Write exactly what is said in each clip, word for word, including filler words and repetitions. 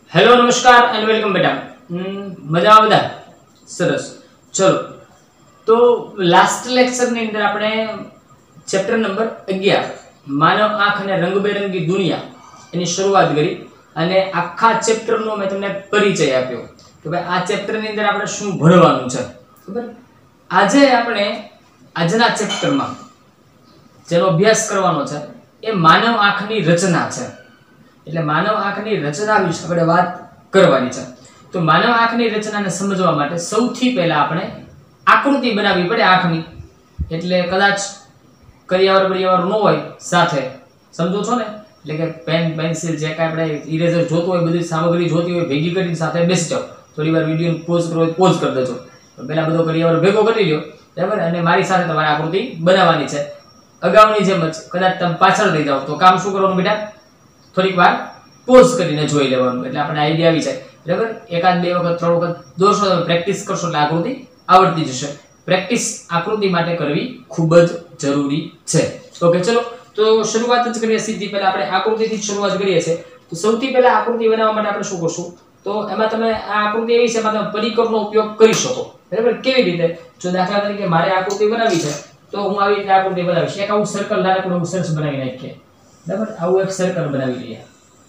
Hello नमस्कार and welcome बेटा मजा बधा सरस चलो तो लास्ट लेक्चर ની અંદર આપણે ચેપ્ટર નંબર અગિયાર માનવ આંખ અને રંગબેરંગી દુનિયા એની શરૂઆત કરી અને આખા ચેપ્ટર નો મેં તમને પરિચય આપ્યો કે ભાઈ આ ચેપ્ટર ની અંદર આપણે શું ભણવાનું છે ખબર આજે આપણે આજના ચેપ્ટર માં જેનો અભ્યાસ કરવાનો છે એ માનવ આંખની રચના છે એટલે માનવ આંખની રચના વિશે આપણે વાત કરવાની છે તો માનવ આંખની રચનાને સમજવા માટે સૌથી પહેલા આપણે આકૃતિ બનાવવી પડે આંખની એટલે કદાચ કરિયાવર બરિયાવર ન હોય સાથે સમજો છો ને એટલે કે પેન પેન્સિલ જે કાંઈ આપણે ઇરેઝર જોતું હોય બધી સામગ્રી જોતી હોય ભેગી કરીને સાથે બેસી જાઓ થોડી વાર વિડીયો પોઝ કરો હોય પોઝ કરી દેજો પહેલા બધો કરિયાવર ભેગો કરી લ્યો બરાબર અને મારી સાથે તમારે આકૃતિ બનાવવાની છે અગાઉની જેમ જ કદાચ તમે પાછળ થઈ જાઓ તો કામ શું કરવાનું બેટા થોડીક વાર પોઝ કરીને જોઈ લેવાનું એટલે આપણે આઈડિયા આવી જાય બરાબર એકાદ બે વખત ત્રણ વખત દોરશો તમે પ્રેક્ટિસ કરશો એટલે આકૃતિ આવડતી જશે પ્રેક્ટિસ આકૃતિ માટે કરવી ખૂબ જ જરૂરી છે ઓકે ચલો તો શરૂઆત જ કરીએ સીધી પહેલા આપણે આકૃતિથી શરૂઆત કરીએ છીએ તો સૌથી પહેલા આકૃતિ બનાવવા માટે આપણે શું કરશું તો એમાં તમે આ આકૃતિ એવી છે એમાં તમે પરિકરનો ઉપયોગ કરી શકો બરાબર કેવી રીતે જો દાખલા તરીકે મારે આકૃતિ બનાવવી છે તો હું આવી રીતે આકૃતિ બનાવીશ એક આવું સર્કલ નાનકડું હું સરસ બનાવી નાખીએ બરાબર આવું એક સર્કલ બનાવી લઈએ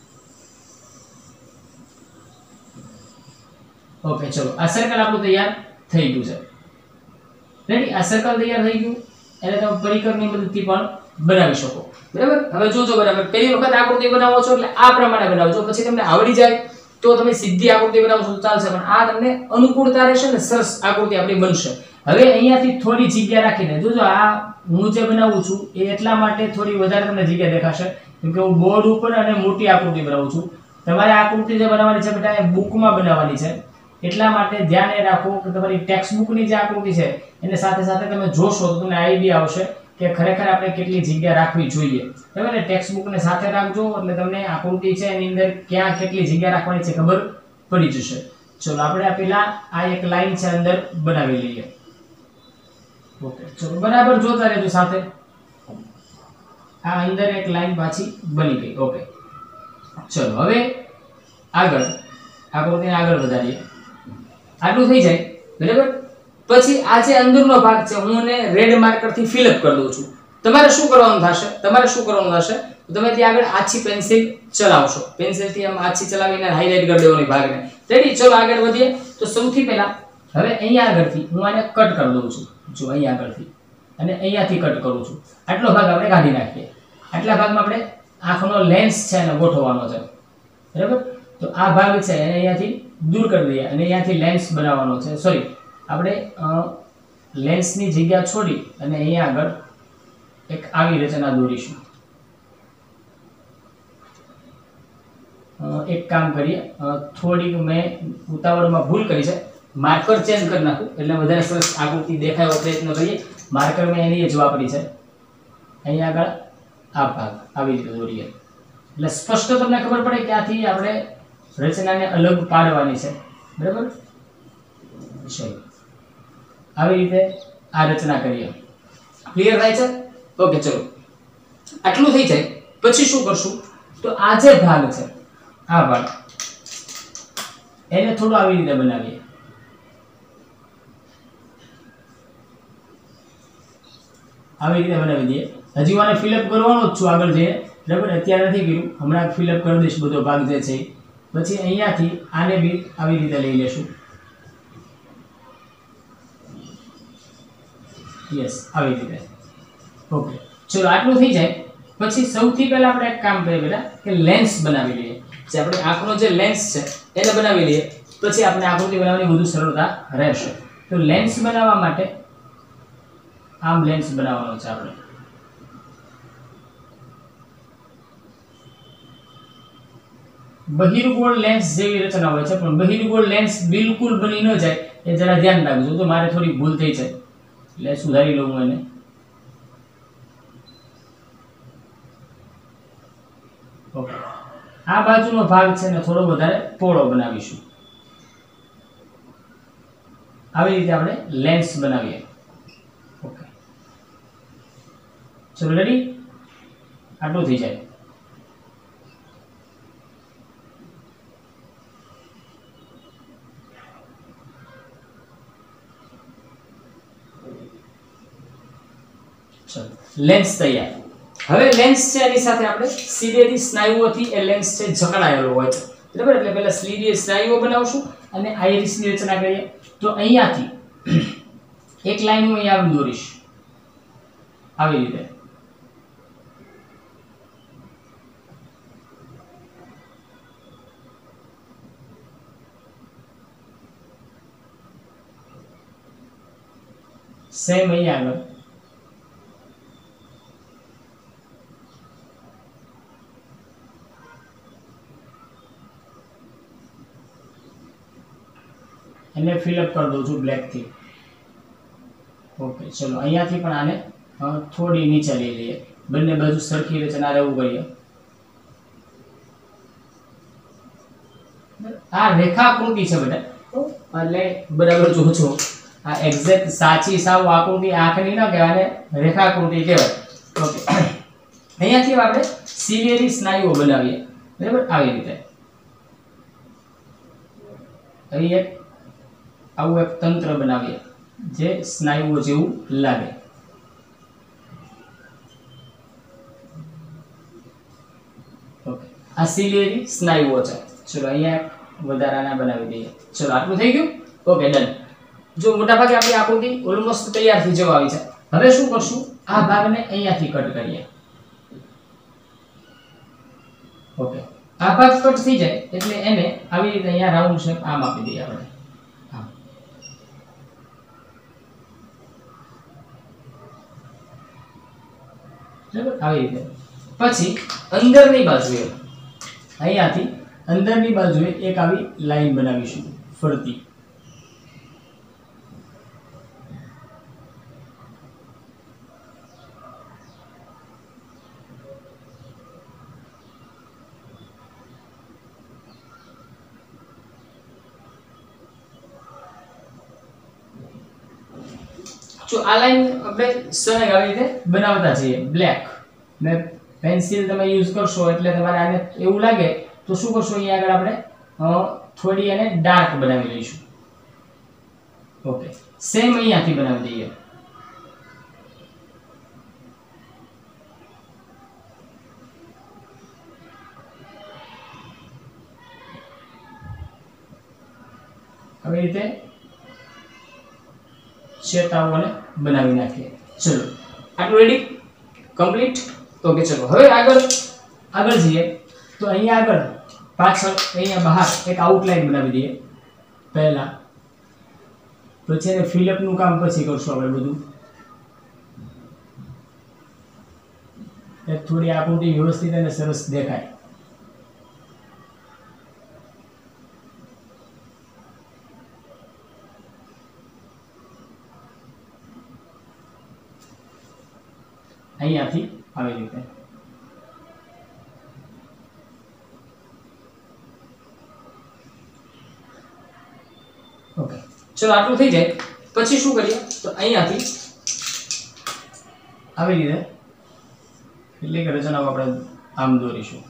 ઓકે ચલો આ સર્કલ આપણું તૈયાર થઈ ગયું છે રેડી આ સર્કલ તૈયાર થઈ ગયું એટલે તમે પરિકરની મદદથી પણ બનાવી શકો બરાબર હવે જોજો બરાબર પહેલી વખત આકૃતિ બનાવો છો એટલે આ પ્રમાણે બનાવજો પછી તમને આવડી જાય તો તમે સીધી આકૃતિ બનાવશો તો ચાલશે પણ આ તમને અનુકૂળતા રહેશે ને સરસ આકૃતિ આપણી બનશે હવે અહીંયાથી થોડી જગ્યા રાખીને જોજો આ હું જે બનાવું છું એ એટલા માટે થોડી વધારે તમને જગ્યા દેખાશે કેમ કે હું બોર્ડ ઉપર અને મોટી આકૃતિ બનાવું છું તમારે આકૃતિ જે બનાવવાની છે બેટા એ બુકમાં બનાવવાની છે એટલા માટે ધ્યાન એ રાખો કે તમારી ટેક્સ્ટ બુકની જે આકૃતિ છે એને સાથે સાથે તમે જોશો તો તમને આઈડિયા આવશે કે ખરેખર આપણે કેટલી જગ્યા રાખવી જોઈએ બરાબર ને ટેક્સ્ટ બુકને સાથે રાખજો એટલે તમને આકૃતિ છે એની અંદર ક્યાં કેટલી જગ્યા રાખવાની છે ખબર પડી જશે ચલો આપણે પહેલા આ એક લાઈન છે અંદર બનાવી લઈએ ઓકે ચલો બરાબર જોતા રહેજો સાથે આ અંદર એક લાઈન પાછી બની ગઈ ઓકે ચલો હવે આગળ આકૃતિને આગળ વધારીએ આટલું થઈ જાય બરાબર પછી આ જે અંદરનો ભાગ છે હું એને રેડ માર્કર થી ફિલ અપ કરી દઉં છું તમારે શું કરવાનું થશે તમારે શું કરવાનું થશે તમે ત્યાં આગળ આછી પેન્સિલ ચલાવશો પેન્સિલ થી આમ આછી ચલાવીને હાઇલાઇટ કરી દેવાની ભાગને રેડી ચલો આગળ વધીએ તો સૌથી પહેલા હવે અહીંયા આગળથી હું આને કટ કરી દઉં છું જો અહીંયા આગળથી અને અહીંયાથી કટ કરું છું આટલો ભાગ આપણે કાઢી નાખીએ આટલા ભાગમાં આપણે આંખનો લેન્સ છે એને ગોઠવવાનો છે બરાબર તો આ ભાગ છે એને અહીંયાથી દૂર કરી દઈએ અને અહીંયાથી લેન્સ બનાવવાનો છે સોરી આપણે લેન્સની જગ્યા છોડી અને અહીંયા આગળ એક આવી રચના દોરીશું એક કામ કરીએ થોડીક મેં ઉતાવળમાં ભૂલ કરી છે માર્કર ચેન્જ કરી નાખું એટલે વધારે સરસ આકૃતિ દેખાય એવો પ્રયત્ન કરીએ માર્કર મેં એની જ વાપરી છે અહીંયા આગળ આ ભાગ આવી રીતે દોરીએ એટલે સ્પષ્ટ તમને ખબર પડે કે આથી આપણે રચનાને અલગ પાડવાની છે બરાબર ચલો આવી રીતે આ રચના કરીએ ક્લિયર થાય છે ઓકે ચલો આટલું થઈ જાય પછી શું કરશું તો આ જે ભાગ છે આ ભાગ એને થોડું આવી રીતે બનાવીએ આવી રીતે બનાવી દઈએ હજી હું આને ફિલઅપ કરવાનો જ છું આગળ જઈએ બરાબર અત્યારે નથી કર્યું હમણાં ફિલઅપ કરી દઈશ બધો ભાગ જે છે પછી અહીંયાથી આને બી આવી રીતે લઈ લેશું યસ આવી રીતે ઓકે ચલો આટલું થઈ જાય પછી સૌથી પહેલા આપણે એક કામ કરીએ બેટા કે લેન્સ બનાવી લઈએ જે આપણે આંખનો જે લેન્સ છે એને બનાવી લઈએ પછી આપણે આકૃતિ બનાવવાની વધુ સરળતા રહેશે તો લેન્સ બનાવવા માટે આમ લેન્સ બનાવવાનો છે આપણે બહિર્ગોળ લેન્સ જેવી રચના હોય છે પણ બહિર્ગોળ લેન્સ બિલકુલ બની ન જાય એ જરા ધ્યાન રાખજો તો મારે થોડી ભૂલ થઈ છે એટલે સુધારી લઉં હું એને ઓકે આ બાજુનો ભાગ છે ને થોડો વધારે પહોળો બનાવીશું આવી રીતે આપણે લેન્સ બનાવીએ ઓકે ચલો રેડી આટલું થઈ જાય લેન્સ તૈયાર. હવે લેન્સ છે એની સાથે આપણે સીધેથી સ્નાયુઓથી એ લેન્સ છે જકડાયેલો હોય છે, બરાબર. એટલે પહેલા સ્લીડીય સ્નાયુઓ બનાવશું અને આઇરિસની રચના કરીએ. તો અહીંયાથી એક લાઈન હું અહીંયા આમ દોરીશ, આવી રીતે. સેમ અહીંયા આગળ એને ફિલઅપ કરી દઉં છું બ્લેક થી. ઓકે, ચલો અહીંયાથી પણ આને થોડી નીચે લઈ લઈએ, બંને બાજુ સરખી રચના રહેવું કરીએ. આ રેખાકૃતિ છે બેટા, એટલે બરાબર જોજો. આ એક્ઝેક્ટ સાચી સાવ આકૃતિ આંખની ન કહેવાય, રેખાકૃતિ કહેવાય. ઓકે, અહીંયાથી આપણે સિલિયરી સ્નાયુઓ બનાવીએ, બરાબર. આવી રીતે અહીં એક આવું એક તંત્ર બનાવીએ જે સ્નાયુઓ જેવું લાગે. ઓકે, આ સિલિયરી સ્નાયુઓ છે. ચલો અહીંયા વધારાના બનાવી દઈએ. ચલો આટલું થઈ ગયું. Okay, done. જો મોટાભાગે આપણી આકૃતિ ઓલમોસ્ટ તૈયાર થઈ જવા આવી છે. હવે શું કરશું, આ ભાગને અહીંયાથી કટ કરીએ. ઓકે, આ ભાગ કટ થઈ જાય એટલે એને આવી રીતે અહીંયા રાઉન્ડ શેપ આમ આપી દઈએ આપણે. બરાબર, આવી રીતે. પછી અંદરની બાજુએ અહીંયાથી અંદરની બાજુએ એક આવી લાઈન બનાવીશું ફરતી. જો આ લાઈન આપણે સને આવી રીતે બનાવતા જઈએ બ્લેક ને પેન્સિલ તમે યુઝ કરશો એટલે તમારે આને એવું લાગે તો શું કરશો, અહીંયા આગળ આપણે થોડી એને ડાર્ક બનાવી લઈશું. ઓકે, સેમ અહીંયાથી બનાવી દઈએ. આવી રીતે ચેતાઓને બનાવી નાખીએ. ચલો આટલું રેડી, કમ્પ્લીટ. ઓકે, ચલો હવે આગળ આગળ જઈએ. તો અહીંયા આગળ પાછળ અહીંયા બહાર એક આઉટલાઈન બનાવી દઈએ પહેલા, પછી એને ફિલઅપ નું કામ પછી કરશું આપણે બધું. એ થોડી આકૃતિ વ્યવસ્થિત અને સરસ દેખાય. અહીંયાથી આવી રીતે. ઓકે, ચલો આટલું થઈ જાય પછી શું કરીએ, તો અહીંયાથી આવી રીતે કેટલીક રચનાઓ આપણે આમ દોરીશું.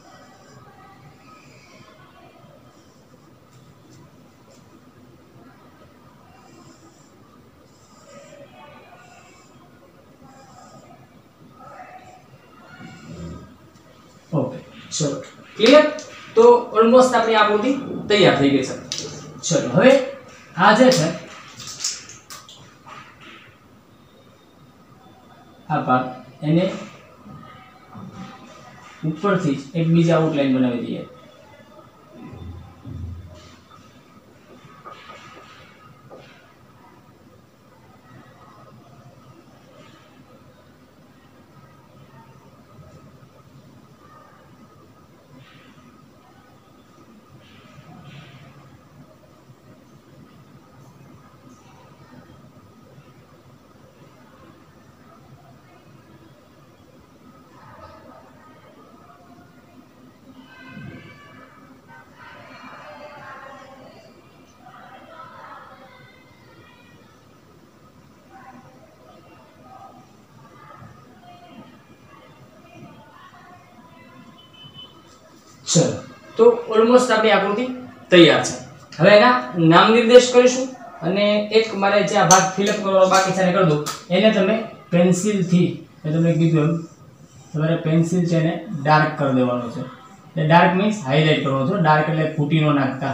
ઓકે, ચલો ક્લિયર. તો ઓલમોસ્ટ આપણી આકૃતિ તૈયાર થઈ ગઈ છે. ચલો હવે આ જે છે આ ભાગ એને ઉપરથી એક બીજી આઉટલાઈન બનાવી દઈએ. ચલો તો ઓલમોસ્ટ આપણી આકૃતિ તૈયાર છે. હવે એના નામ નિર્દેશ કરીશું અને એક મારે જે આ ભાગ ફિલઅપ કરવાનો બાકી છે એને કરી દઉં. એને તમે પેન્સિલથી મેં તમને કીધું એમ તમારે પેન્સિલ છે એને ડાર્ક કરી દેવાનો છે. એટલે ડાર્ક મીન્સ હાઇલાઇટ કરવાનો છે. ડાર્ક એટલે ફૂટી નો નાખતા.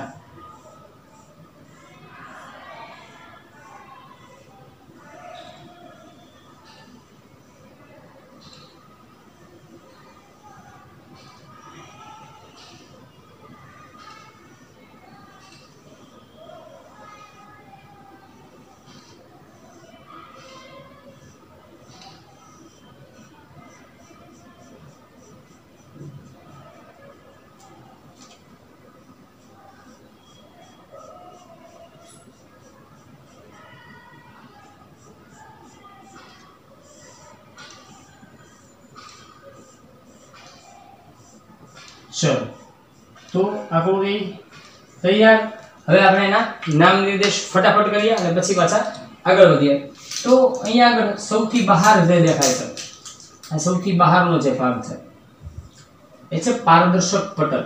चलो तो आकृति तैयार. હવે આપણે એના નામ નિર્દેશ ફટાફટ કરીએ અને પછી પાછા આગળ વધીએ. તો અહીંયા આગળ સૌથી બહાર જે દેખાય છે આ સૌથી બહારનો જે ભાગ છે એ છે પારદર્શક પટલ.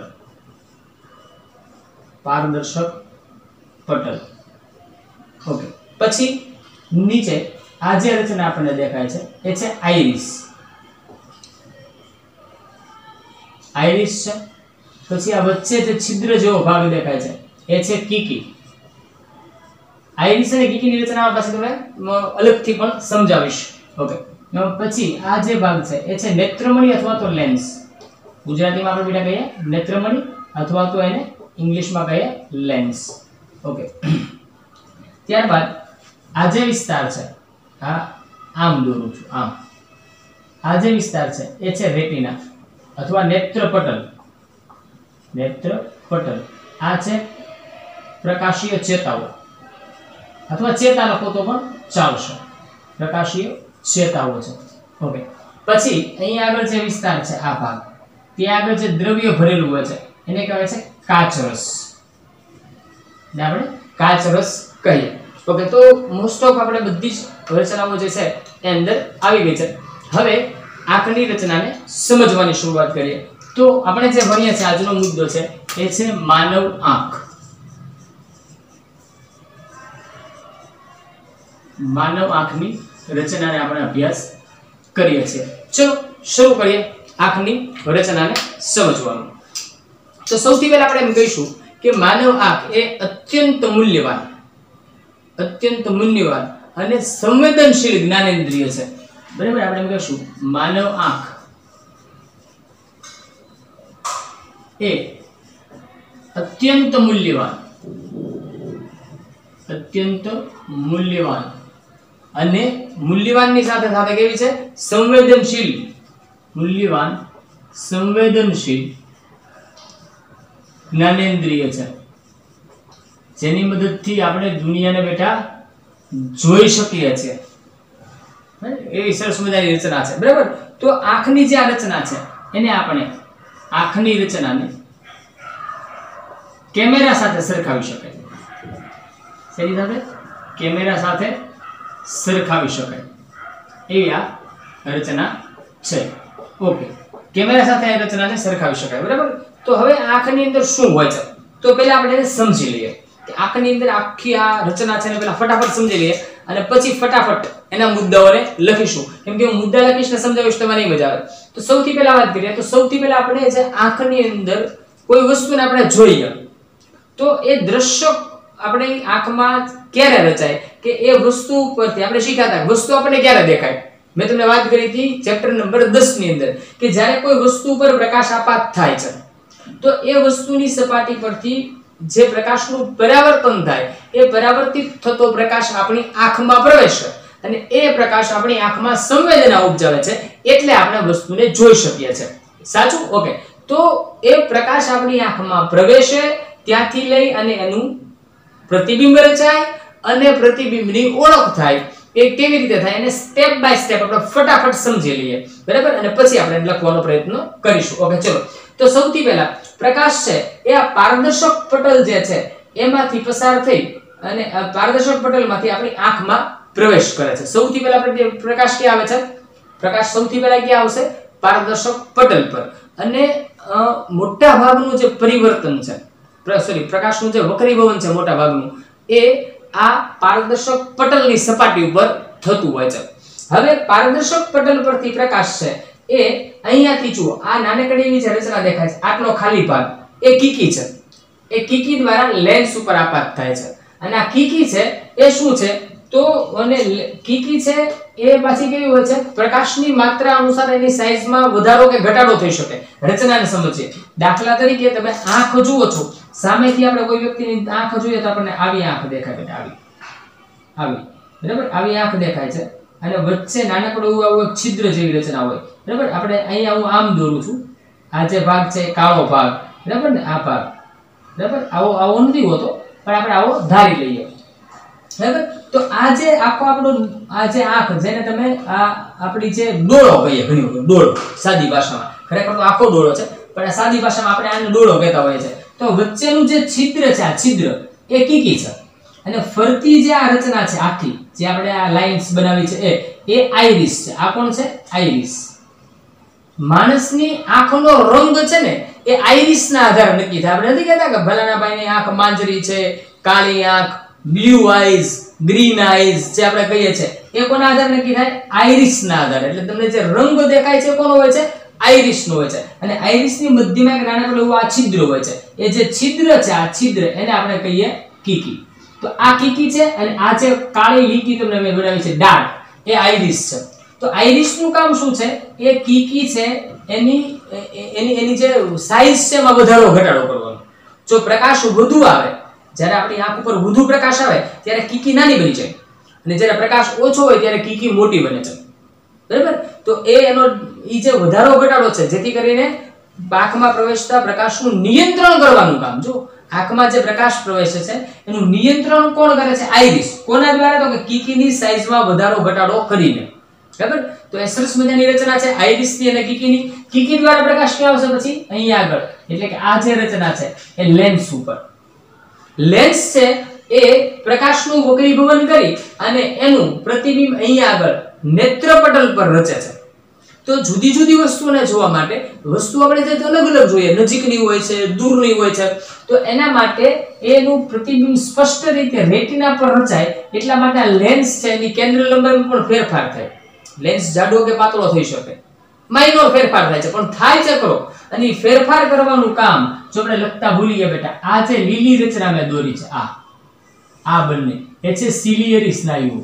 પારદર્શક પટલ. ઓકે. પછી નીચે આ જે રચના આપણને દેખાય છે એ છે આઇરિસ. આઇરિસ છે. પછી આ વચ્ચે જે છિદ્ર જેવો ભાગ દેખાય છે એ છે કીકી. આઇરિસ અને કીકીની રચના પાસે તમે અલગથી પણ સમજાવીશ. ઓકે. પછી આ જે ભાગ છે એ છે નેત્રમણી અથવા તો લેન્સ. ગુજરાતીમાં આપણે બેટા કહીએ નેત્રમણી અથવા તો એને ઇંગ્લિશમાં કહીએ લેન્સ. ઓકે. ત્યારબાદ આ જે વિસ્તાર છે આ આમ દોરું છું આમ. આ જે વિસ્તાર છે એ છે રેટિના અથવા નેત્રપટલ. નેત્રપટલ આ છે પ્રકાશીય ચેતાઓ અથવા ચેતા લખો તો પણ ચાલશે. પ્રકાશીય ચેતાઓ છે. ઓકે. પછી અહીંયા આગળ જે વિસ્તાર છે આ ભાગ ત્યાં આગળ જે દ્રવ્ય ભરેલું હોય છે એને કહેવાય છે કાચરસ. ને આપણે કાચરસ કહીએ. ઓકે. તો મોસ્ટ ઓફ આપણે બધી જ રચનાઓ જે છે એ અંદર આવી ગઈ છે. હવે આંખની રચનાને સમજવાની શરૂઆત કરીએ. તો આપણે જે ભણીએ છીએ આજનો મુદ્દો છે એ છે માનવ આંખ. માનવ આંખની રચનાને આપણે અભ્યાસ કરીએ છીએ. ચલો શરૂ કરીએ આંખની રચનાને સમજવાનું. તો સૌથી પહેલા આપણે એમ કહીશું કે માનવ આંખ એ અત્યંત મૂલ્યવાન અત્યંત મૂલ્યવાન અને સંવેદનશીલ જ્ઞાનેન્દ્રિય છે. બરાબર. આપણે એમ કહીશું માનવ આંખ એ અત્યંત મૂલ્યવાન અત્યંત મૂલ્યવાન અને મૂલ્યવાનની સાથે સાથે કેવી છે સંવેદનશીલ. મૂલ્યવાન સંવેદનશીલ જ્ઞાનેન્દ્રિય છે જેની મદદથી આપણે દુનિયાને બેઠા જોઈ શકીએ છીએ. એવી સરસ મજાની રચના છે. બરાબર. તો આંખની જે આ રચના છે એને આપણે આંખની રચનાને કેમેરા સાથે સરખાવી શકાય. શેની સાથે? કેમેરા સાથે સરખાવી શકાય એવી આ રચના છે. ઓકે. કેમેરા સાથે આ રચનાને સરખાવી શકાય. બરાબર. તો હવે આંખની અંદર શું હોય છે તો પહેલા આપણે એને સમજી લઈએ કે આંખની અંદર આખી આ રચના છે ને પહેલા ફટાફટ સમજી લઈએ અને પછી ફટાફટ એના મુદ્દાઓને લખીશું. કેમ કે હું મુદ્દા લખીશ ને સમજાવીશ તો મને મજા આવે. તો સૌથી પહેલા વાત કરીએ તો સૌથી પહેલા આપણે જે આંખની અંદર કોઈ વસ્તુને આપણે જોઈએ તો એ દ્રશ્ય આપણી આંખમાં ક્યારે રચાય કે એ વસ્તુ પરથી આપણે શીખ્યા હતા વસ્તુ આપણને ક્યારે દેખાય. મેં તમને વાત કરી હતી ચેપ્ટર નંબર દસ ની અંદર કે જ્યારે કોઈ વસ્તુ પર પ્રકાશ આપાત થાય છે તો એ વસ્તુની સપાટી પરથી જે પ્રકાશનું પરાવર્તન થાય એ પરાવર્તિત થતો પ્રકાશ આપણી આંખમાં પ્રવેશે અને એ પ્રકાશ આપણી આંખમાં સંવેદના ઉપજાવે છે એટલે આપણે વસ્તુને જોઈ શકીએ છીએ. સાચું? ઓકે. તો એ પ્રકાશ આપણી આંખમાં પ્રવેશે ત્યાંથી લઈ અને એનું પ્રતિબિંબ રચાય અને પ્રતિબિંબની ઓળખ થાય. એ કેવી રીતે થાય એને સ્ટેપ બાય સ્ટેપ આપણે ફટાફટ સમજી લઈએ. બરાબર. અને પછી આપણે લખવાનો પ્રયત્ન કરીશું. ઓકે. ચલો. તો સૌથી પહેલા પ્રકાશ છે એ આ પારદર્શક પટલ જે છે એમાંથી પસાર થઈ અને પારદર્શક પટલમાંથી આપણી આંખમાં પ્રવેશ કરે છે. સૌથી પહેલા આપણે પ્રકાશ ક્યાં આવે છે? પ્રકાશ સૌથી પહેલા ક્યાં આવશે? પારદર્શક પટલ પર. અને મોટા ભાગનું જે પરિવર્તન છે સોરી પ્રકાશનું જે વક્રીભવન છે મોટા ભાગનું એ આ પારદર્શક પટલની સપાટી ઉપર થતું હોય છે. હવે પારદર્શક પટલ પરથી પ્રકાશ છે એ અહીંયાથી જુઓ આ નાનકડી એવી જે રચના દેખાય છે આટલો ખાલી ભાગ એ કીકી છે. એ કીકી દ્વારા લેન્સ ઉપર આપાત થાય છે અને આ કીકી છે એ શું છે તો અને કીકી છે એ પાછી કેવી હોય છે પ્રકાશની માત્રા અનુસાર એની સાઈઝમાં વધારો કે ઘટાડો થઈ શકે. રચનાને સમજીએ. દાખલા તરીકે તમે આંખ જુઓ છો, સામેથી આપણે કોઈ વ્યક્તિની આંખ જોઈએ તો આપણને આવી આંખ દેખાય બેટા, આવી આવી બરાબર આવી આંખ દેખાય છે અને વચ્ચે નાનકડું આવું એક છિદ્ર જેવી રચના હોય બરાબર. આપણે અહીંયા હું આમ દોરું છું, આ જે ભાગ છે કાળો ભાગ બરાબર ને, આ ભાગ બરાબર આવો આવો નથી હોતો પણ આપણે આવો ધારી લઈએ બરાબર. તો આ જે આખો આપણો આ જે આંખ જેને તમે આ આપણી જે ડોળો કહીએ, ઘણી વખત ડોળો સાદી ભાષામાં, ખરેખર તો આખો ડોળો છે પણ આ સાદી ભાષામાં આપણે આને ડોળો કહેતા હોઈએ છે. તો વચ્ચેનું જે છિદ્ર છે આ છિદ્ર એ કીકી છે અને ફરતી જે આ રચના છે આખી જે આપણે આ લાઇન્સ બનાવી છે એ એ આઈરિસ છે. આ કોણ છે? આઈરિસ. માણસની આંખનો રંગ છે ને એ આઈરિસના આધારે નક્કી થાય. આપણે નથી કહેતા કે ભલાના ભાઈની આંખ માંજરી છે, કાળી આંખ, બ્લુ આઈઝ, ગ્રીન આઈઝ જે આપણે કહીએ છીએ એ કોના આધારે નક્કી થાય? આઈરિસના આધારે. એટલે તમને જે રંગ દેખાય છે કોનો હોય છે? આઈરિસનો હોય છે. અને આઈરિસની મધ્યમાં એક નાનકડું એવું આ છિદ્ર હોય છે. એ જે છિદ્ર છે આ છિદ્ર એને આપણે કહીએ કીકી. તો આ કીકી છે અને આ જે કાળી લીટી તમને મેં બનાવી છે ડાર્ક એ આઈરિસ છે. તો આઈરિસનું કામ શું છે? એ કીકી છે એની એની એની જે સાઈઝ છે એમાં વધારો ઘટાડો કરવાનો. જો પ્રકાશ વધુ આવે, જ્યારે આપણી આંખ ઉપર વધુ પ્રકાશ આવે ત્યારે કીકી નાની બની જાય અને જ્યારે પ્રકાશ ઓછો હોય ત્યારે કીકી મોટી બને છે બરાબર. તો એ એનો ઈ જે વધારો ઘટાડો છે જેથી કરીને આંખમાં પ્રવેશતા પ્રકાશનું નિયંત્રણ કરવાનું કામ. જો આંખમાં જે પ્રકાશ પ્રવેશે છે એનું નિયંત્રણ કોણ કરે છે? આઈરિસ. કોના દ્વારા? તો કે કીકીની સાઈઝમાં વધારો ઘટાડો કરીને બરાબર. તો એ સરસ મજાની રચના છે આઈરિસની અને કીકીની. કીકી દ્વારા પ્રકાશ ક્યાં આવશે? પછી અહીંયા આગળ, એટલે કે આ જે રચના છે એ લેન્સ ઉપર. લેન્સ છે એ પ્રકાશનું વક્રીભવન કરી અને એનું પ્રતિબિંબ અહીંયા આગળ નેત્રપટલ પર રચે છે. તો જુદી જુદી વસ્તુને જોવા માટે વસ્તુ આપણે જે અલગ અલગ જોઈએ, નજીકની હોય છે, દૂરની હોય છે, તો એના માટે એનું પ્રતિબિંબ સ્પષ્ટ રીતે રેટિના પર રચાય એટલા માટે આ લેન્સ છે એની કેન્દ્ર લંબાઈમાં પણ ફેરફાર થાય. લેન્સ જાડો કે પાતળો થઈ શકે, માઇનોર ફેરફાર થાય છે પણ થાય છે ખરો. અને ફેરફાર કરવાનું કામ જો આપણે લખતા ભૂલી ગયા બેટા, આ જે લીલી રચના મેં દોરી છે આ આ બંને એ છે સિલિયરી સ્નાયુઓ.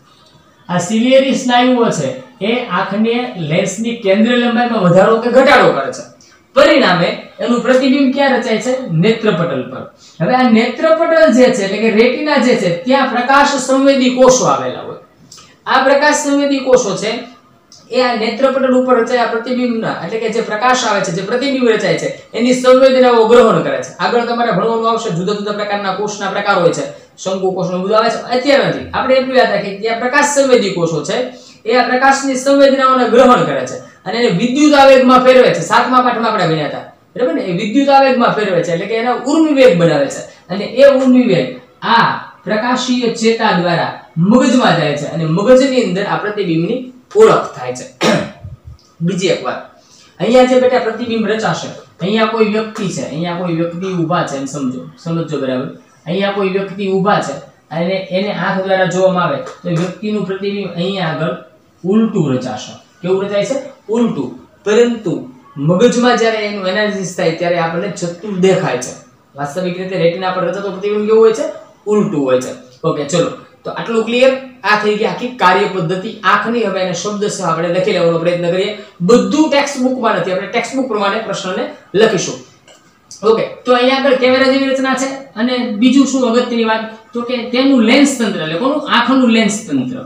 આ સિલિયરી સ્નાયુઓ છે એ આંખને લેન્સની કેન્દ્ર લંબાઈમાં વધારો કે ઘટાડો કરે છે. પરિણામે એનું પ્રતિબિંબ ક્યાં રચાય છે? નેત્રપટલ પર. હવે આ નેત્રપટલ જે છે એટલે કે રેટિના જે છે ત્યાં પ્રકાશ સંવેદી કોષો આવેલા હોય. આ પ્રકાશ સંવેદી કોષો છે એ આ નેત્રપટલ ઉપર રચાયેલા પ્રતિબિંબના એટલે કે જે પ્રકાશ આવે છે, જે પ્રતિબિંબ રચાય છે એની સંવેદનાઓ ગ્રહણ કરે છે. આગળ તમારે ભણવાનું આવશે, જુદા જુદા પ્રકારના કોષના પ્રકાર હોય છે, શંકુ કોષનો બધું આવે છે, અત્યારે નથી. આપણે એટલું યાદ રાખીએ કે આ પ્રકાશ સંવેદી કોષો છે એ આ પ્રકાશની સંવેદનાઓને ગ્રહણ કરે છે અને એને વિદ્યુત આવેગમાં ફેરવે છે. સાતમા પાઠમાં આપણે ભણ્યા હતા બરાબર ને. એ વિદ્યુત આવેગમાં ફેરવે છે એટલે કે એના ઉર્મિવેગ બનાવે છે અને એ ઉર્મિવેગ આ પ્રકાશીય ચેતા દ્વારા મગજમાં જાય છે અને મગજની અંદર આ પ્રતિબિંબની ઓળખ થાય છે. બીજી એક વાત, અહીંયા જે બેટા પ્રતિબિંબ રચાશે, અહીંયા કોઈ વ્યક્તિ છે, અહીંયા કોઈ વ્યક્તિ ઊભા છે, એમ સમજો સમજો બરાબર. અહીંયા કોઈ વ્યક્તિ ઊભા છે અને એને આંખ દ્વારા જોવામાં આવે તો વ્યક્તિનું પ્રતિબિંબ અહીંયા આગળ ઉલટું રચાશે. કેવું રચાય છે? ઉલટું. પરંતુ મગજમાં જ્યારે એનું એનાલિસિસ થાય ત્યારે આપણને છતું દેખાય છે. વાસ્તવિક રીતે રેટિના પર રચાતો પ્રતિબિંબ કેવું હોય છે? ઉલટું હોય છે. ઓકે, ચલો તો આટલું ક્લિયર. આ થઈ ગઈ આખી કાર્ય પદ્ધતિ આંખની. હવે એને શબ્દશઃ આપણે લખી લેવાનો પ્રયત્ન કરીએ. બધું ટેક્સ્ટ બુકમાં નથી, આપણે ટેક્સ્ટ બુક પ્રમાણે પ્રશ્નને લખીશું. ઓકે, તો અહીંયા આગળ કેમેરા જેવી રચના છે અને બીજું શું અગત્યની વાત તો કે તેનું લેન્સ તંત્ર એટલે કોનું? આંખનું લેન્સ તંત્ર.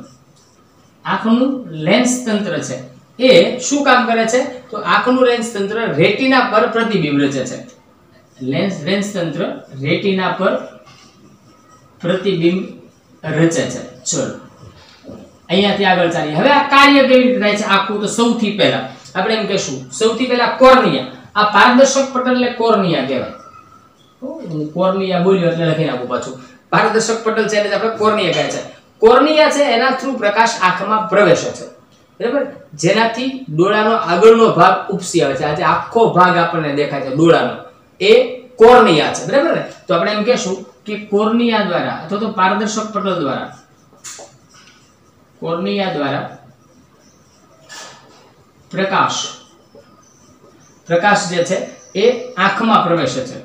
આંખનું લેન્સ તંત્ર છે એ શું કામ કરે છે? તો આંખનું લેન્સ તંત્ર રેટિના પર પ્રતિબિંબ રચે છે. લેન્સ લેન્સ તંત્ર રેટિના પર પ્રતિબિંબ રચે છે. ચલો અહીંયાથી આગળ ચાલીએ. હવે આ કાર્ય કેવી રીતે થાય છે આખું? તો સૌથી પહેલા આપણે એમ કહેશું, સૌથી પહેલા કોર્નિયા. આ પારદર્શક પટલને કોર્નિયા કહેવાય. કોર્નિયા બોલ્યો એટલે લખી નાખું પાછું. પારદર્શક પટલ છે એટલે આપણે કોર્નિયા કહે છે. કોર્નિયા છે એના થ્રુ પ્રકાશ આંખમાં પ્રવેશે છે બરાબર, જેનાથી ડોળાનો આગળનો ભાગ ઉપસી આવે છે. આ જે આખો ભાગ આપણને દેખાય છે ડોળાનો એ કોર્નિયા છે બરાબર ને. તો આપણે એમ કહેશું કે કોર્નિયા દ્વારા અથવા તો પારદર્શક પટલ દ્વારા કોર્નિયા દ્વારા પ્રકાશ પ્રકાશ જે છે એ આંખમાં પ્રવેશે છે,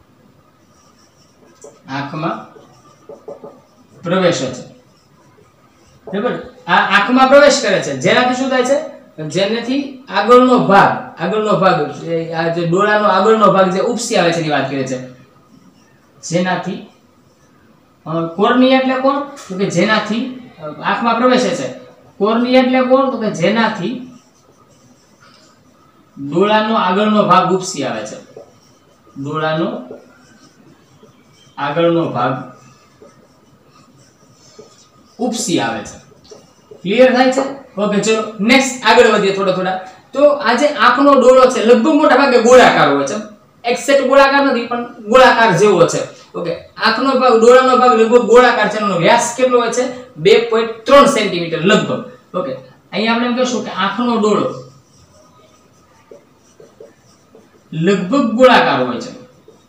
આંખમાં પ્રવેશે છે, બરાબર। આ આંખમાં પ્રવેશ કરે છે જેનાથી શું થાય છે, જેનાથી આગળનો ભાગ આગળનો ભાગ આ જે ડોળાનો આગળનો ભાગ જે ઉપસી આવે છે એની વાત કરે છે, જેનાથી કોર્નિયા એટલે કોણ, તો કે જેનાથી આંખમાં પ્રવેશે છે। કોર્નિયા એટલે કોણ, તો કે જેનાથી ડોળાનો આગળનો ભાગ ઉપસી આવે છે, ડોળાનો આગળનો ભાગ ઉપસી આવે છે। ક્લિયર થાય છે? ઓકે, ચલો નેક્સ્ટ આગળ વધીએ થોડા થોડા। તો આ જે આંખનો ડોળો છે લગભગ મોટા ભાગે ગોળાકાર હોય છે, એક્ઝેક્ટ ગોળાકાર નથી પણ ગોળાકાર જેવો છે। ઓકે, આંખનો ભાગ ડોળાનો ભાગ લગભગ ગોળાકાર છે, એનો વ્યાસ કેટલો હોય છે, બે પોઈન્ટ ત્રણ સેન્ટીમીટર લગભગ। ઓકે, અહીંયા આપણે એમ કહીશું કે આંખનો ડોળો લગભગ ગોળાકાર હોય છે,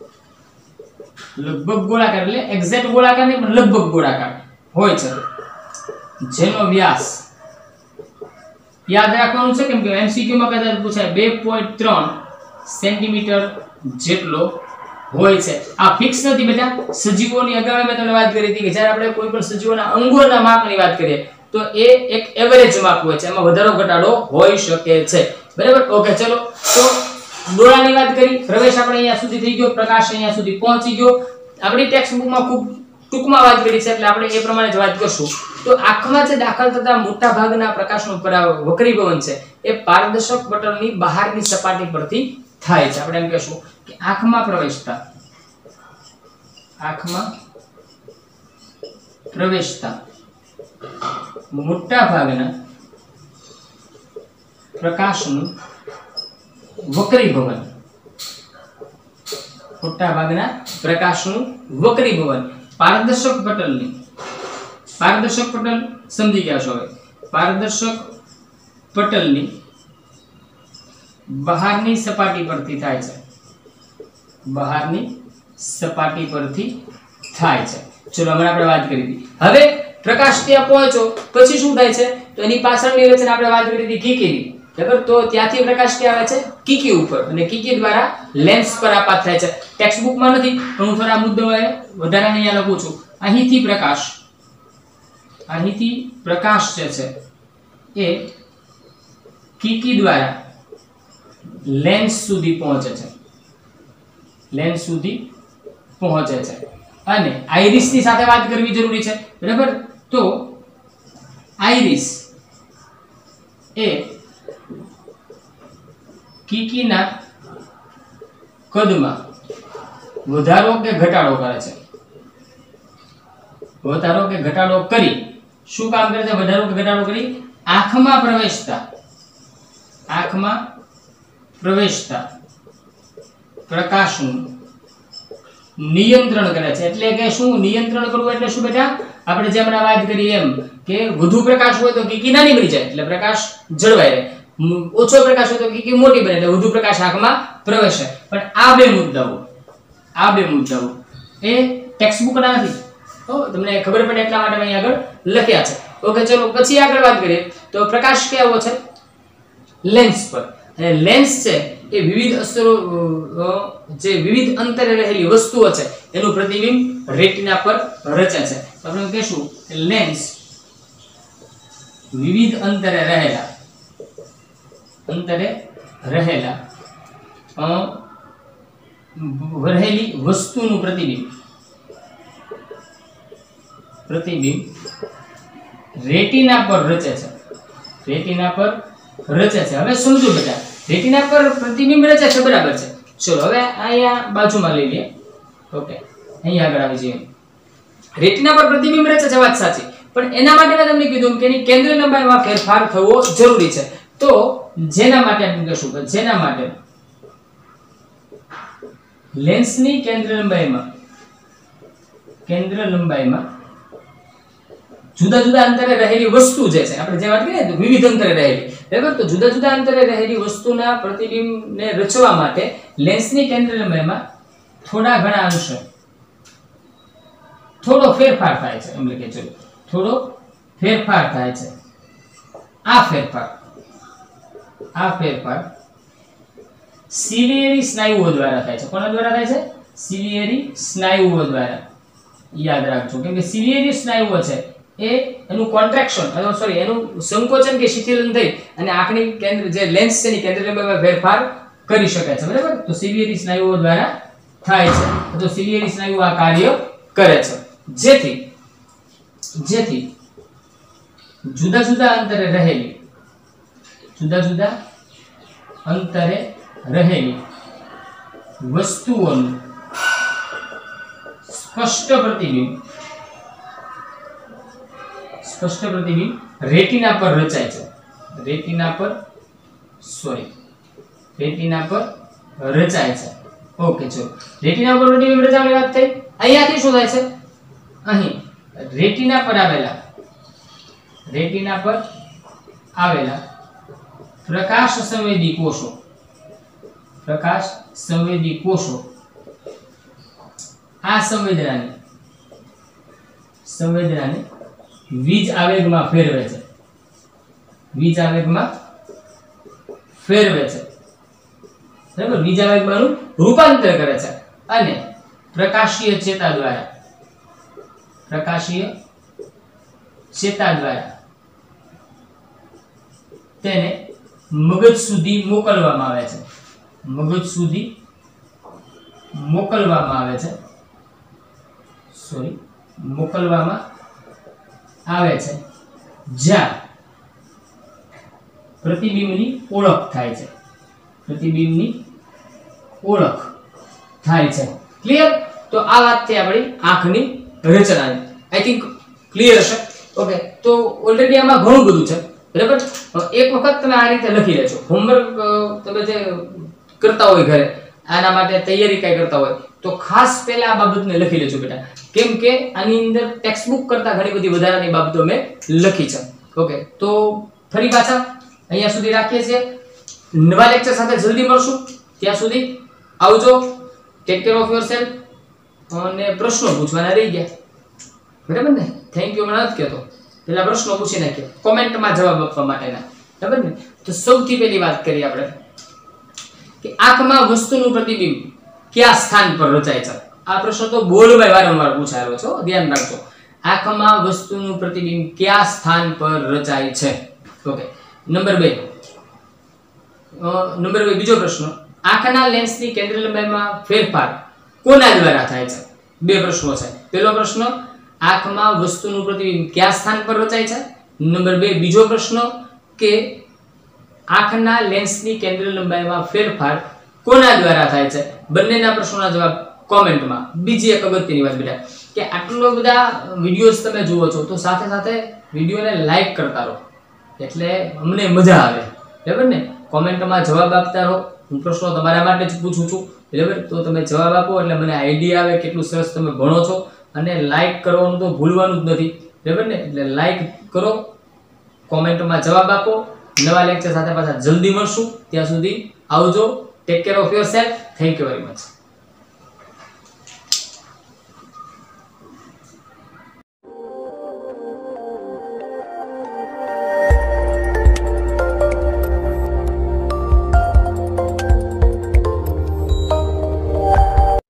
લગભગ ગોળાકાર એટલે એક્ઝેક્ટ ગોળાકાર નહીં પણ લગભગ ગોળાકાર હોય છે, જેનો વ્યાસ યાદ રાખવાનું છે કેમ કે એમસીક્યુ માં કદાચ પૂછાય બે પોઈન્ટ ત્રણ સેન્ટીમીટર જેટલો હોય છે। આ ફિક્સ નથી બેટા, સજીવોની અગાઉ મેં તમને વાત કરી હતી કે જ્યારે આપણે કોઈ પણ સજીવોના અંગોના માપની વાત કરીએ તો એ એક એવરેજ માપ હોય છે, એમાં વધારો ઘટાડો હોઈ શકે છે, બરાબર। ઓકે, ચલો તો ડોળાની વાત કરી, પ્રવેશ આપણે અહીંયા સુધી થઈ ગયો, પ્રકાશ અહીંયા સુધી પહોંચી ગયો। આપણી ટેક્સ્ટ બુકમાં ખૂબ ટૂંકમાં વાત કરી છે એટલે આપણે એ પ્રમાણે જ વાત કરશું। તો આંખમાં જે દાખલ થતા મોટા ભાગના પ્રકાશનું વક્રીભવન છે એ પારદર્શક પટલની બહારની સપાટી પરથી થાય છે। આપણે એમ કહીશું કે આંખમાં પ્રવેશતા આંખમાં પ્રવેશતા મોટા ભાગના પ્રકાશનું વક્રીભવન મોટા ભાગના પ્રકાશનું વક્રીભવન પારદર્શક પટલની પારદર્શક પટલ સમજી ગયા છો હવે, પારદર્શક પટલની બહારની સપાટી પરથી થાય છે, બહારની સપાટી પરથી થાય છે। ચલો હમણાં આપણે વાત કરી હતી। હવે પ્રકાશ ત્યાં પહોંચ્યો પછી શું થાય છે, તો એની પાછળની રચના આપણે વાત કરી હતી કીકીની, બરાબર। તો ત્યાંથી પ્રકાશ ક્યાં આવે છે, કીકી ઉપર, અને કીકી દ્વારા લેન્સ પર આપાત થાય છે। ટેક્સ્ટ બુકમાં નથી પણ હું થોડા મુદ્દાઓ વધારાને અહીંયા લખું છું। અહીંથી પ્રકાશ અહીંથી પ્રકાશ જે છે એ કીકી દ્વારા લેન્સ સુધી પહોંચે છે, લેન્સ સુધી પહોંચે છે, અને આઈરિસની સાથે વાત કરવી જરૂરી છે, બરાબર। તો આઈરિસ એ કીકીના કદમાં વધારો કે ઘટાડો કરે છે, વધારો કે ઘટાડો કરી શું કામ કરે છે, વધારો કે ઘટાડો કરી આંખમાં પ્રવેશતા આંખમાં પ્રવેશતા પ્રકાશનું નિયંત્રણ કરે છે। એટલે કે શું નિયંત્રણ કરવું એટલે શું બેટા, આપણે જેમ વાત કરી એમ કે વધુ પ્રકાશ હોય તો કીકી નાની બની જાય એટલે પ્રકાશ જળવાય રહે, ઓછો પ્રકાશ હોય તો કીકી મોટી બને એટલે વધુ પ્રકાશ આંખમાં પ્રવેશે। પણ આ બે મુદ્દાઓ આ બે મુદ્દાઓ એ ટેક્સ્ટ બુકના નથી, તો તમને ખબર પડે એટલા માટે મેં આગળ લખ્યા છે। ઓકે, ચલો પછી આગળ વાત કરીએ તો પ્રકાશ કેવો છે, લેન્સ પર, અને લેન્સ છે એ વિવિધ અસરો જે વિવિધ અંતરે રહેલી વસ્તુઓ છે એનું પ્રતિબિંબ રેટિના પર રચે છે। તો આપણે કહીશું કે લેન્સ વિવિધ અંતરે રહેલા અંતરે રહેલા રહેલી વસ્તુનું પ્રતિબિંબ પ્રતિબિંબ રેટિના પર રચે છે, રેટિના પર રચે છે। હવે સમજો બેટા, રેટિના પર પ્રતિબિંબ રચે છે, બરાબર છે। ચલો હવે અહીંયા બાજુમાં લઈ લઈએ। ઓકે, અહીંયા આગળ આવી જઈએ। રેટિના પર પ્રતિબિંબ રચે છે, વાત સાચી, પણ એના માટે મેં તમને કીધું કે એની કેન્દ્ર લંબાઈમાં ફેરફાર થવો જરૂરી છે। તો જેના માટે આપણે કહીશું કે જેના માટે લેન્સની કેન્દ્ર લંબાઈમાં કેન્દ્ર લંબાઈમાં જુદા જુદા અંતરે રહેલી વસ્તુ જે છે, આપણે જે વાત કરીએ તો વિવિધ અંતરે રહેલી, બરાબર। તો જુદા જુદા અંતરે રહેલી વસ્તુના પ્રતિબિંબને રચવા માટે લેન્સની કેન્દ્ર લંબાઈમાં થોડા ઘણા અંશે થોડો ફેરફાર થાય છે, એમ લખે છે, થોડો ફેરફાર થાય છે। આ ફેરફાર આ ફેરફાર સિલિયરી સ્નાયુઓ દ્વારા થાય છે. કોના દ્વારા થાય છે? સિલિયરી સ્નાયુઓ દ્વારા. યાદ રાખજો, કેમ કે સિલિયરી સ્નાયુઓ છે એ એનું કોન્ટ્રેક્શન અથવા સોરી એનું સંકોચન કે શિથિલન થઈ અને આંખની કેન્દ્ર જે લેન્સ છે એની કેન્દ્ર લંબાઈમાં ફેરફાર કરી શકે છે. બરાબર, તો સિલિયરી સ્નાયુઓ દ્વારા થાય છે. તો સિલિયરી સ્નાયુઓ આ કાર્ય કરે છે જેથી જેથી જુદા જુદા અંતરે રહેલી જુદા જુદા અંતરે રહેલી વસ્તુઓનું સ્પષ્ટ પ્રતિબિંબ સ્પષ્ટ પ્રતિબિંબ રેટિના પર રચાય છે. રેટિના પર સોરી રેટિના પર રચાય છે. ઓકે, ચલો રેટિના પર પ્રતિબિંબ રચાવાની વાત થઈ. અહીંયાથી શું થાય છે? અહીં રેટિના પર આવેલા રેટિના પર આવેલા પ્રકાશ સંવેદી કોષો પ્રકાશ સંવેદી કોષો આ સંવેદનાને સંવેદનાને વીજ આવેગમાં ફેરવે છે. વીજ આવેગમાં ફેરવે છે. બરાબર, વીજ આવેગમાં રૂપાંતર કરે છે અને પ્રકાશીય ચેતા દ્વારા પ્રકાશીય ચેતા દ્વારા તેને મગજ સુધી મોકલવામાં આવે છે. મગજ સુધી મોકલવામાં આવે છે સોરી મોકલવામાં આવે છે જ્યાં પ્રતિબિંબની ઓળખ થાય છે. પ્રતિબિંબની ઓળખ થાય છે. ક્લિયર? તો આ વાત થઈ આપણી આંખની રચનાની. આઈ થિંક ક્લિયર હશે. ઓકે, તો ઓલરેડી આમાં ઘણું બધું છે. બરાબર, એક વખત તમે આ રીતે લખી લેજો. હોમવર્ક તમે જે કરતા હોય ઘરે, આના માટે તૈયારી કઈ કરતા હોય તો ખાસ પહેલા આ બાબતને લખી લેજો બેટા, કેમ કે આની અંદર ટેક્સ્ટ બુક કરતા ઘણી બધી વધારાની બાબતો મેં લખી છે. ઓકે, તો ફરી પાછા અહીંયા સુધી રાખીએ છીએ. નવા લેક્ચર સાથે જલ્દી મળશું. ત્યાં સુધી આવજો. Take care of yourself. અને પ્રશ્નો પૂછવાના રહી ગયા, બરાબર ને? થેન્ક યુ મને નથી કહેતો, પેલા પ્રશ્નો પૂછી નાખીએ કોમેન્ટમાં જવાબ આપવા માટેના, બરાબર ને? તો સૌથી પહેલી વાત કરીએ આપણે કે આંખમાં વસ્તુનું પ્રતિબિંબ કયા સ્થાન પર રચાય છે. આ પ્રશ્ન તો બોર્ડમાં વારંવાર પૂછાયેલો છે, ધ્યાન રાખજો. આંખમાં વસ્તુનું પ્રતિબિંબ કયા સ્થાન પર રચાય છે. ઓકે, નંબર બે નંબર બે બીજો પ્રશ્ન, આંખના લેન્સની કેન્દ્ર લંબાઈમાં ફેરફાર કોના દ્વારા થાય છે. બે પ્રશ્નો છે. પહેલો પ્રશ્ન, આંખમાં વસ્તુનું પ્રતિબિંબ કયા સ્થાન પર રચાય છે. નંબર બે બીજો પ્રશ્ન કે આંખના લેન્સની કેન્દ્ર લંબાઈમાં ફેરફાર કોના દ્વારા થાય છે. બંનેના પ્રશ્નોના જવાબ કોમેન્ટમાં. બીજી એક અગત્યની વાત બેટા કે આટલો બધા વિડિયોઝ તમે જુઓ છો તો સાથે સાથે વિડિયોને લાઈક કરતા રહો, એટલે અમને મજા આવે, બરાબર ને? કોમેન્ટમાં જવાબ આપતા રહો. હું પ્રશ્નો તમારા માટે જ પૂછું છું, બરાબર? તો તમે જવાબ આપો એટલે મને આઈડિયા આવે કેટલું સરસ તમે ભણો છો. અને લાઈક કરવાનું તો ભૂલવાનું જ નથી, બરાબર ને? એટલે લાઈક કરો, કોમેન્ટમાં જવાબ આપો. નવા લેક્ચર સાથે પાછા જલ્દી મળશું. ત્યાં સુધી આવજો. Take care of yourself. Thank you very much.